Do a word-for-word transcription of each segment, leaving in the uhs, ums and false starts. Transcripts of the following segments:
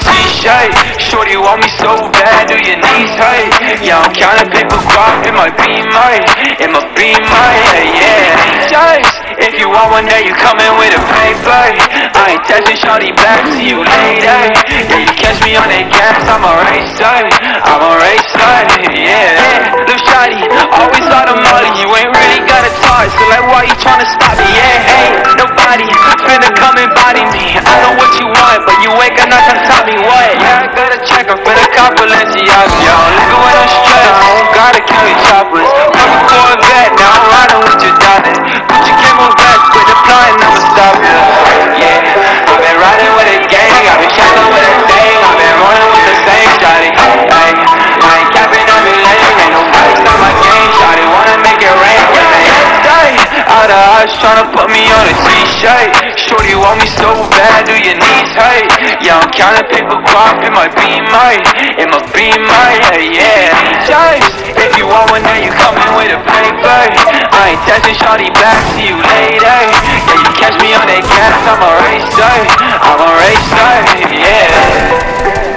t-shirt. Shorty want me so bad, do your knees hurt? Yeah, I'm counting paper guap in my beamer, in my beamer, yeah, yeah. If you want one day, you coming with a paper. I ain't texting shawty back, see you later. Yeah, you catch me on that gas, I'm a racer, I'm a racer, yeah. Little shawty, always out of money, you ain't really got a talk, so like why you tryna stop me, yeah, hey, nobody finna come and body me. I know what you want, but you ain't got nothing to tell me what. Yeah, I gotta check, I'm finna cop Balenciaga, yo, look at when I'm stressed, I don't gotta carry choppers. I'm a Corvette, now I'm riding with your daughter. Put your camo vest, quit applying, I'ma stop ya. Yeah, I've been riding with a gang, I've been shining with a thing, I've been rolling with the same shawty. Ay, I ain't capping every lane, ain't nobody stop my game, shawty wanna make it rain, yeah, man. Out of eyes tryna put me on a t-shirt. Shorty want me so bad, do your knees hurt? Yeah, I'm counting paper guap in my beamer, in my beamer, yeah, yeah. If you want one, then you coming with a paper. I ain't texting shawty back, see you later. Yeah, you catch me on that gas, I'm a racer, I'm a racer, yeah.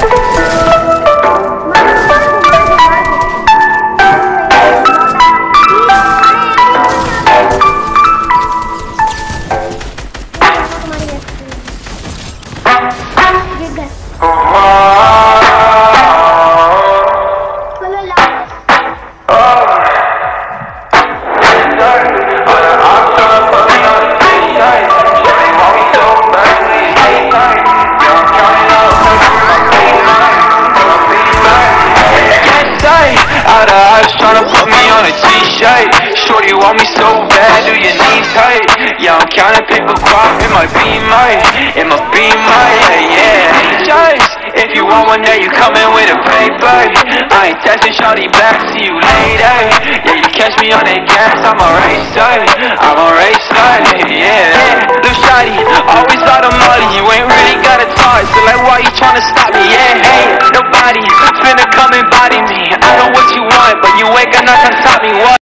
Tryna put me on a t-shirt. Shorty want me so bad, do your knees hurt? Yeah, I'm counting paper guap in my beamer, in my beamer, yeah, yeah. If you want one day, you coming with a paper. I ain't texting shawty back, see you later. Yeah, you catch me on that gas, I'm a racer, I'm a racer, yeah.